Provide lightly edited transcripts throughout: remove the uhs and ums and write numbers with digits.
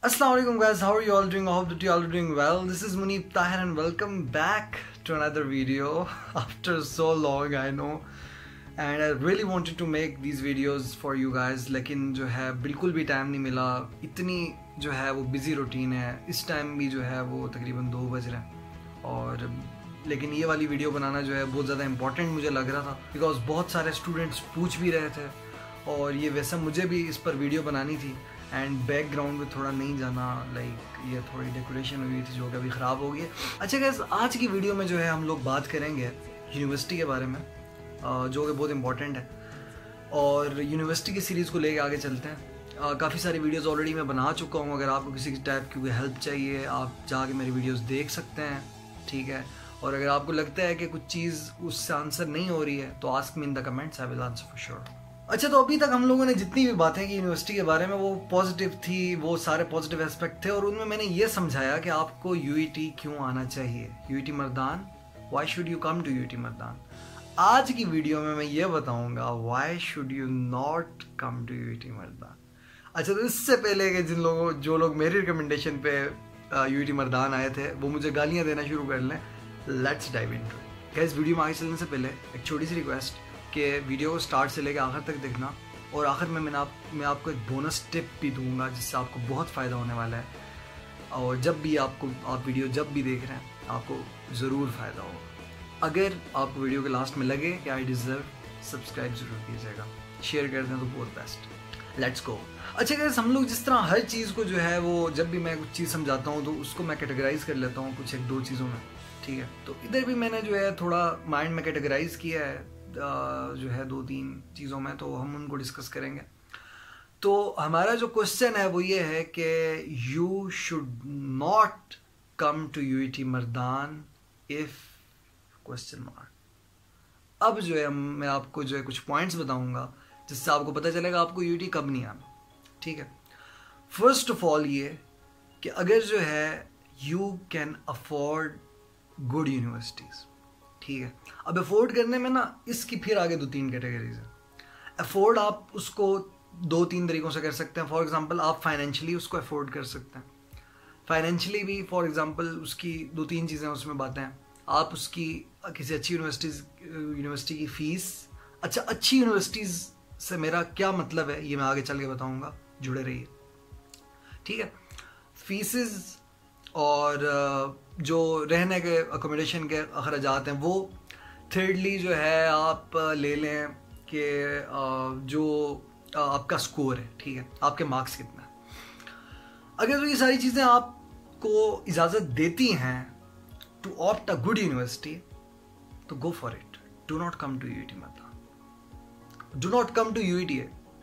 Assalamu alaikum guys, how are you all doing? I hope that you all are doing well. This is Muneeb Tahir and welcome back to another video after so long, I know. And I really wanted to make these videos for you guys, लेकिन जो है बिल्कुल भी time नहीं मिला. इतनी जो है वो बिजी रूटीन है. इस टाइम भी जो है वो तकरीबन 2 बज रहे हैं और लेकिन ये वाली वीडियो बनाना जो है बहुत ज़्यादा इम्पोर्टेंट मुझे लग रहा था बिकॉज बहुत सारे स्टूडेंट्स पूछ भी रहे थे और ये वैसे मुझे भी इस पर वीडियो बनानी थी. एंड बैकग्राउंड में थोड़ा नहीं जाना, लाइक ये थोड़ी डेकोरेशन हुई थी जो कि अभी ख़राब हो गई है. अच्छा गाइस, आज की वीडियो में जो है हम लोग बात करेंगे यूनिवर्सिटी के बारे में जो कि बहुत इंपॉर्टेंट है और यूनिवर्सिटी की सीरीज़ को लेके आगे चलते हैं. काफ़ी सारी वीडियोस ऑलरेडी मैं बना चुका हूँ. अगर आपको किसी टाइप की हेल्प चाहिए आप जाके मेरी वीडियोस देख सकते हैं, ठीक है. और अगर आपको लगता है कि कुछ चीज़ उससे आंसर नहीं हो रही है तो ask me in the comments, I will answer for sure. अच्छा, तो अभी तक हम लोगों ने जितनी भी बातें की यूनिवर्सिटी के बारे में वो पॉजिटिव थी, वो सारे पॉजिटिव एस्पेक्ट थे और उनमें मैंने ये समझाया कि आपको यूईटी क्यों आना चाहिए. UET Mardan, why should you come to UET Mardan. आज की वीडियो में मैं ये बताऊंगा why should you not come to UET Mardan. अच्छा, तो इससे पहले कि जो लोग मेरी रिकमेंडेशन पे यूईटी मर्दान आए थे वो मुझे गालियाँ देना शुरू कर लें, let's dive into it. Guys, video में आगे चलने से पहले एक छोटी सी रिक्वेस्ट कि वीडियो को स्टार्ट से लेकर आखिर तक देखना और आखिर में मैं आपको एक बोनस टिप भी दूंगा जिससे आपको बहुत फ़ायदा होने वाला है. और जब भी आप वीडियो जब भी देख रहे हैं आपको ज़रूर फ़ायदा होगा. अगर आपको वीडियो के लास्ट में लगे कि आई डिज़र्व, सब्सक्राइब ज़रूर कीजिएगा, शेयर कर दें तो बहुत बेस्ट. Let's go. अच्छा गाइस, हम लोग जिस तरह हर चीज़ को जो है वो जब भी मैं कुछ चीज़ समझाता हूँ तो उसको मैं कैटेगराइज कर लेता हूँ कुछ 1-2 चीज़ों में, ठीक है. तो इधर भी मैंने जो है थोड़ा माइंड में कैटेगराइज किया है जो है 2-3 चीज़ों में, तो हम उनको डिस्कस करेंगे. तो हमारा जो क्वेश्चन है वो ये है कि you should not come to UET Mardan if question mark. अब जो है मैं आपको जो है कुछ पॉइंट्स बताऊंगा जिससे आपको पता चलेगा आपको यूईटी कब नहीं आना, ठीक है. फर्स्ट ऑफ ऑल ये कि अगर जो है you can afford good universities, ठीक है. अब अफोर्ड करने में ना इसकी फिर आगे 2-3 कैटेगरीज है. अफोर्ड आप उसको 2-3 तरीक़ों से कर सकते हैं. फॉर एग्जांपल आप फाइनेंशियली उसको अफोर्ड कर सकते हैं. फाइनेंशियली भी फॉर एग्जांपल उसकी 2-3 चीज़ें उसमें बातें हैं. आप उसकी किसी अच्छी यूनिवर्सिटी की फ़ीस, अच्छा अच्छी यूनिवर्सिटीज़ से मेरा क्या मतलब है ये मैं आगे चल के बताऊँगा, जुड़े रहिए, ठीक है. फीसेस और जो रहने के अकोमोडेशन के अखराजात हैं वो. थर्डली जो है आप ले लें कि जो आपका स्कोर है, ठीक है, आपके मार्क्स कितना है. अगर तो ये सारी चीज़ें आपको इजाज़त देती हैं to opt a good university तो go for it. Do not come to UET मतलब do not come to UET.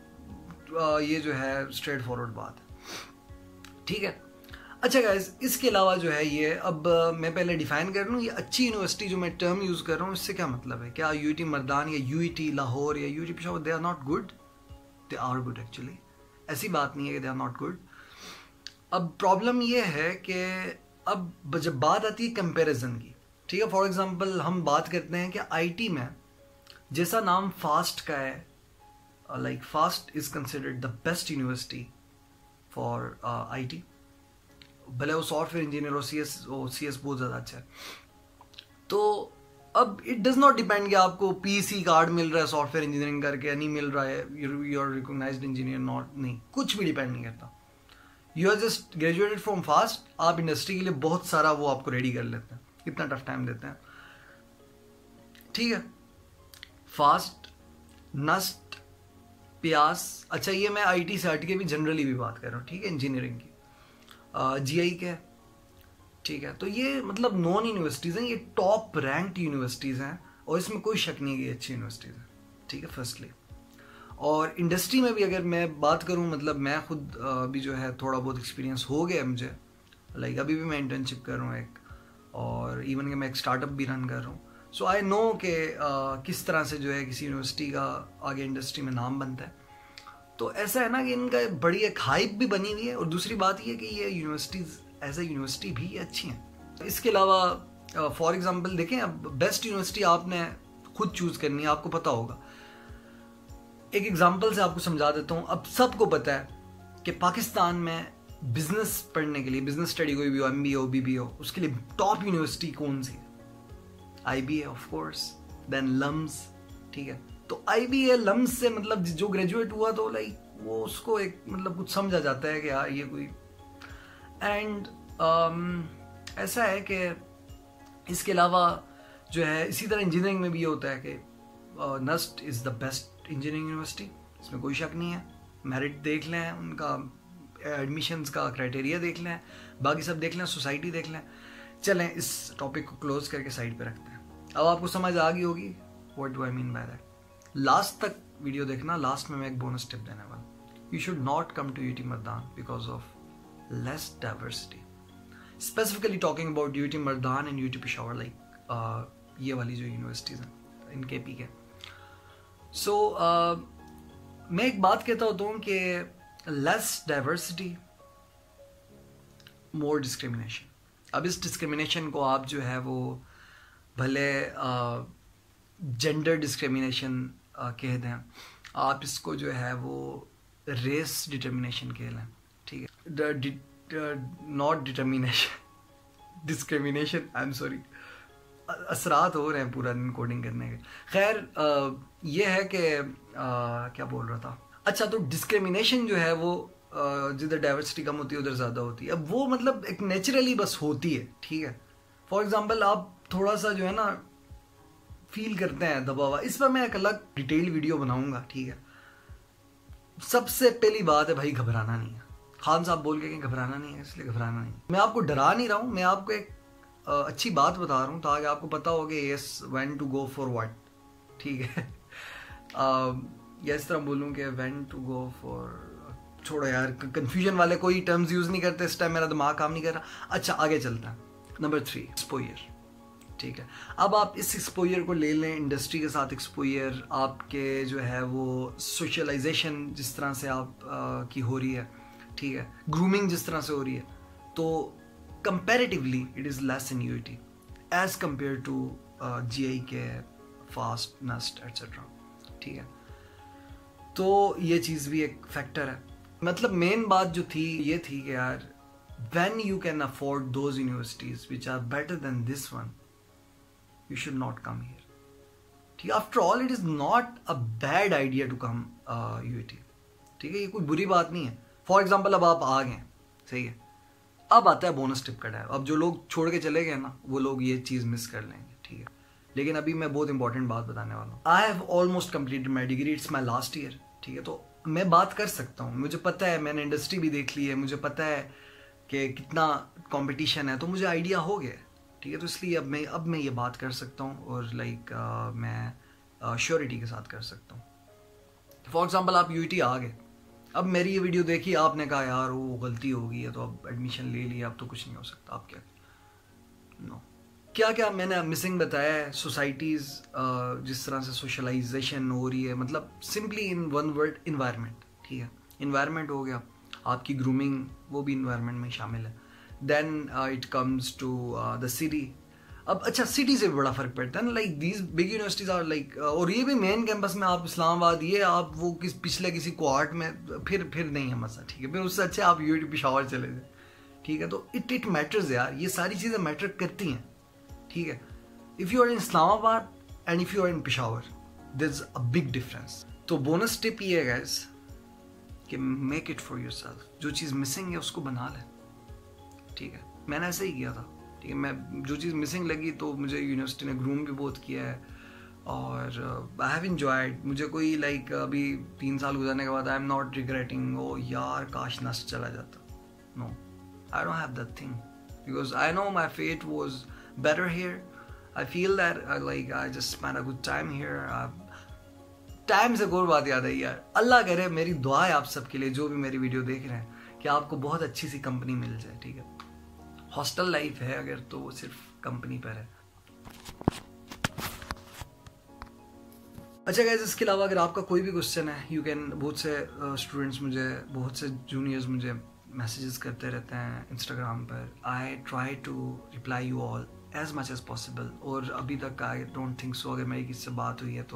ये जो है स्ट्रेट फॉरवर्ड बात है, ठीक है. अच्छा गाइस, इसके अलावा जो है ये अब मैं पहले डिफाइन कर लूँ ये अच्छी यूनिवर्सिटी जो मैं टर्म यूज़ कर रहा हूँ इससे क्या मतलब है. क्या यूईटी मर्दान या यूईटी लाहौर या UET Peshawar they are not good? They are good actually. ऐसी बात नहीं है कि दे आर नॉट गुड. अब प्रॉब्लम ये है कि अब जब बात आती है कंपैरिजन की, ठीक है. फॉर एग्जांपल हम बात करते हैं कि आईटी में जैसा नाम फास्ट का है, like FAST is considered the best university for IT. भले वो सॉफ्टवेयर इंजीनियर और सीएस बहुत ज़्यादा अच्छा है. तो अब इट डज नॉट डिपेंड कि आपको पीसी कार्ड मिल रहा है सॉफ्टवेयर इंजीनियरिंग करके या नहीं मिल रहा है, you are recognised engineer not, नहीं, कुछ भी डिपेंड नहीं करता. You are just graduated from FAST. आप इंडस्ट्री के लिए बहुत सारा वो आपको रेडी कर लेते हैं, इतना टफ टाइम देते हैं, ठीक है. फास्ट, नस्ट, प्यास. अच्छा, ये मैं आईटी से हट के भी जनरली भी बात कर रहा हूँ, ठीक है, इंजीनियरिंग की. जीआई के, ठीक है. तो ये मतलब नॉन यूनिवर्सिटीज़ हैं, ये टॉप रैंक्ड यूनिवर्सिटीज़ हैं और इसमें कोई शक नहीं है कि अच्छी यूनिवर्सिटीज़ हैं, ठीक है, फर्स्टली. और इंडस्ट्री में भी अगर मैं बात करूं, मतलब मैं खुद भी जो है थोड़ा बहुत एक्सपीरियंस हो गया मुझे, लाइक अभी भी मैं इंटर्नशिप कर रहा हूँ एक, और इवन कि मैं एक स्टार्टअप भी रन कर रहा हूँ. सो आई नो कि किस तरह से जो है किसी यूनिवर्सिटी का आगे इंडस्ट्री में नाम बनता है. तो ऐसा है ना कि इनका बड़ी एक हाइप भी बनी हुई है और दूसरी बात ये है कि ये यूनिवर्सिटीज़ एज ए यूनिवर्सिटी भी अच्छी हैं. इसके अलावा फॉर एग्जांपल देखें, अब बेस्ट यूनिवर्सिटी आपने खुद चूज़ करनी है, आपको पता होगा. एक एग्जांपल से आपको समझा देता हूँ. अब सबको पता है कि पाकिस्तान में बिजनेस पढ़ने के लिए, बिजनेस स्टडी कोई भी हो, MBA हो, BBA हो, उसके लिए टॉप यूनिवर्सिटी कौन सी है? IBA of course, then LUMS, ठीक है। तो IBA लम्स से मतलब जो ग्रेजुएट हुआ तो लाइक वो उसको एक मतलब कुछ समझा जाता है कि यार ये कोई, एंड ऐसा है कि इसके अलावा जो है इसी तरह इंजीनियरिंग में भी ये होता है कि NUST is the best engineering university, इसमें कोई शक नहीं है। मेरिट देख लें, उनका एडमिशन्स का क्राइटेरिया देख लें, बाकी सब देख लें, सोसाइटी देख लें। चलें इस टॉपिक को क्लोज करके साइड पे रखते हैं। अब आपको समझ आ गई होगी what do I mean by that. Last तक वीडियो देखना, लास्ट में मैं एक बोनस टिप देने वाला। You should not come to UT Mardan because of less diversity, specifically talking about UT Mardan and UT Peshawar, like ये वाली जो यूनिवर्सिटीज़ हैं इन KP के। सो मैं एक बात कहता होता हूँ कि लेस डाइवर्सिटी मोर डिस्क्रिमिनेशन। अब इस डिस्क्रिमिनेशन को आप जो है वो भले जेंडर डिस्क्रिमिनेशन कह दें, आप इसको जो है वो रेस डिटर्मिनेशन कह लें, ठीक है, not determination, discrimination, I am sorry, असरात हो रहे हैं पूरा दिन कोडिंग करने के। खैर ये है कि क्या बोल रहा था, अच्छा, तो डिस्क्रिमिनेशन जो है वो जिधर डाइवर्सिटी कम होती है उधर ज़्यादा होती है। अब वो मतलब एक नेचुरली बस होती है, ठीक है। फॉर एग्जांपल आप थोड़ा सा जो है ना फील करते हैं दबा हुआ, इस पर मैं एक अलग डिटेल वीडियो बनाऊंगा, ठीक है। सबसे पहली बात है भाई, घबराना नहीं है। खान साहब बोल के कि घबराना नहीं है, इसलिए घबराना नहीं। मैं आपको डरा नहीं रहा हूँ, मैं आपको एक अच्छी बात बता रहा हूँ ताकि आपको पता हो कि yes when to go for what, ठीक है। या इस तरह बोलूँ कि व्हेन टू गो फॉर, छोड़ो यार, कंफ्यूजन वाले कोई टर्म्स यूज नहीं करते इस टाइम, मेरा दिमाग काम नहीं कर रहा। अच्छा आगे चलता है। नंबर 3, एक्सपोजर, ठीक है। अब आप इस एक्सपोजर को ले लें, इंडस्ट्री के साथ एक्सपोजर, आपके जो है वो सोशलाइजेशन जिस तरह से आप की हो रही है, ठीक है, ग्रूमिंग जिस तरह से हो रही है, तो comparatively it is less in UT as compare to GIK, FAST, NUST etcetera, ठीक है। तो ये चीज़ भी एक फैक्टर है। मतलब मेन बात जो थी ये थी कि यार when you can afford those universities which are better than this one, you should not come here, ठीक है। After all, it is not a bad idea to come UT, ठीक है, ये कोई बुरी बात नहीं है। फॉर एग्जाम्पल अब आप आ गए, सही है, अब आता है बोनस टिप का टाइम। अब जो लोग छोड़ के चले गए ना, वो लोग ये चीज़ मिस कर लेंगे, ठीक है। लेकिन अभी मैं बहुत इंपॉर्टेंट बात बताने वाला हूँ। I have almost completed my degree, it's my last year, ठीक है। तो मैं बात कर सकता हूँ, मुझे पता है, मैंने इंडस्ट्री भी देख ली है, मुझे पता है कि कितना कंपटीशन है, तो मुझे आइडिया हो गया, ठीक है। तो इसलिए अब मैं ये बात कर सकता हूँ और लाइक मैं श्योरिटी के साथ कर सकता हूँ। फॉर एग्जांपल आप UT आ गए, अब मेरी ये वीडियो देखी, आपने कहा यार वो गलती हो गई है, तो अब एडमिशन ले लिया, अब तो कुछ नहीं हो सकता, आप क्या नो क्या क्या मैंने मिसिंग बताया है। सोसाइटीज़ जिस तरह से सोशलाइजेशन हो रही है, मतलब simply in one word environment, ठीक है। इन्वायरमेंट हो गया, आपकी ग्रूमिंग वो भी इन्वायरमेंट में शामिल है। Then it comes to the city. अब अच्छा, सिटी से भी बड़ा फर्क पड़ता है ना, like these big universities are like, और ये भी मेन कैंपस में आप इस्लामाबाद, ये आप वो पिछले किसी क्वार्ट में फिर नहीं है मसा, ठीक है। फिर उससे अच्छे आप UT पेशावर चले जाए, ठीक है। तो इट मैटर्स यार, ये सारी चीज़ें मैटर करती हैं, ठीक है। If you are in Islamabad and if you are in Peshawar, there is a big difference. तो बोनस टिप ये है गाइस कि मेक इट फॉर योरसेल्फ। जो चीज़ मिसिंग है उसको बना लें, ठीक है। मैंने ऐसे ही किया था, ठीक है। मैं जो चीज़ मिसिंग लगी तो मुझे यूनिवर्सिटी ने ग्रूम भी बहुत किया है, और आई हैव एंजॉयड। मुझे कोई लाइक अभी 3 साल गुजरने के बाद I am not regretting oh यार काश नस्ट चला जाता, no, I don't have that thing, because I know my fate was better here. I feel that I just spent a good time here. Time से और बात याद आई यार, अल्लाह करे, मेरी दुआ है आप सबके लिए जो भी मेरी वीडियो देख रहे हैं, कि आपको बहुत अच्छी सी कंपनी मिल जाए, ठीक है। हॉस्टल लाइफ है अगर, तो वो सिर्फ कंपनी पर है। अच्छा गाइस, इसके अलावा अगर आपका कोई भी क्वेश्चन है, यू कैन, बहुत से स्टूडेंट्स मुझे, बहुत से जूनियर्स मुझे मैसेजेस करते रहते हैं इंस्टाग्राम पर। I try to reply you all as much as possible, और अभी तक आई डोंट थिंक सो अगर मेरी किसी से बात हुई है तो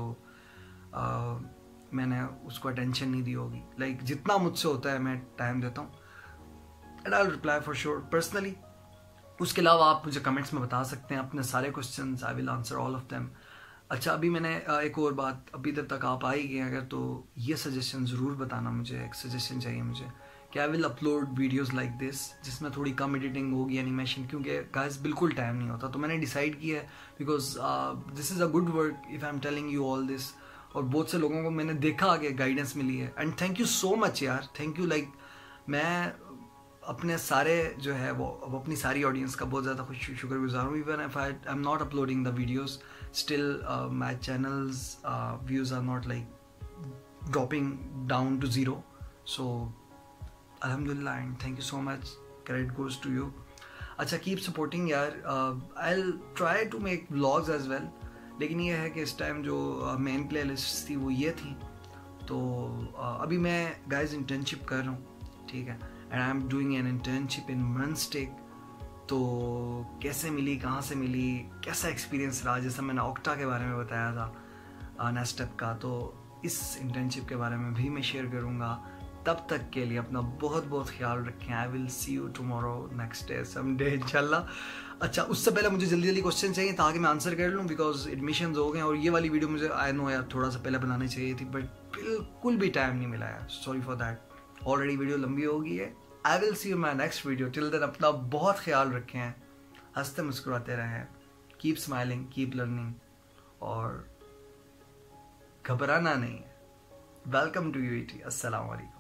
मैंने उसको अटेंशन नहीं दी होगी। लाइक जितना मुझसे होता है मैं टाइम देता हूँ। And I will reply for sure personally. उसके अलावा आप मुझे कमेंट्स में बता सकते हैं अपने सारे questions, I will answer all of them. अच्छा, अभी मैंने एक और बात, अभी तक आप आ ही गए अगर, तो ये सजेशन ज़रूर बताना, मुझे एक सजेशन चाहिए मुझे कि I will upload videos like this जिसमें थोड़ी कम एडिटिंग होगी, एनिमेशन, क्योंकि गाइस बिल्कुल टाइम नहीं होता। तो मैंने डिसाइड किया है because this is a good work if I am telling you all this, और बहुत से लोगों को मैंने देखा आगे गाइडेंस मिली है, and thank you so much यार, थैंक यू। लाइक मैं अपने सारे जो है वो अपनी सारी ऑडियंस का बहुत ज़्यादा शुक्रगुजार हूँ। Even if I am not uploading the videos, still my channels views are not like dropping down to zero. So अल्हम्दुलिल्लाह and thank you so much, credit goes to you. अच्छा, कीप सपोर्टिंग यार, I will try to make vlogs as well, लेकिन ये है कि इस time जो main play list थी वो ये थी। तो अभी मैं गाइज इंटर्नशिप कर रहा हूँ, ठीक है, and I am doing an internship in मनस्टेक। तो कैसे मिली, कहाँ से मिली, कैसा एक्सपीरियंस रहा, जैसा मैंने ऑक्टा के बारे में बताया था नेस्टेप का, तो इस इंटर्नशिप के बारे में भी मैं शेयर करूँगा। तब तक के लिए अपना बहुत बहुत ख्याल रखें। I will see you tomorrow, next day, someday इंशाल्लाह। अच्छा, उससे पहले मुझे जल्दी जल्दी क्वेश्चन चाहिए ताकि मैं आंसर कर लूँ, बिकॉज एडमिशन हो गए और ये वाली वीडियो मुझे आई नो यार थोड़ा सा पहले बनानी चाहिए थी, बट बिल्कुल भी टाइम नहीं मिला यार, sorry for that. Already video लंबी हो गई है। I will see you my next video, till then अपना बहुत ख्याल रखें, हंसते मुस्कुराते रहें, कीप स्माइलिंग, कीप लर्निंग, और घबराना नहीं। Welcome to UET. अस्सलाम वालेकुम।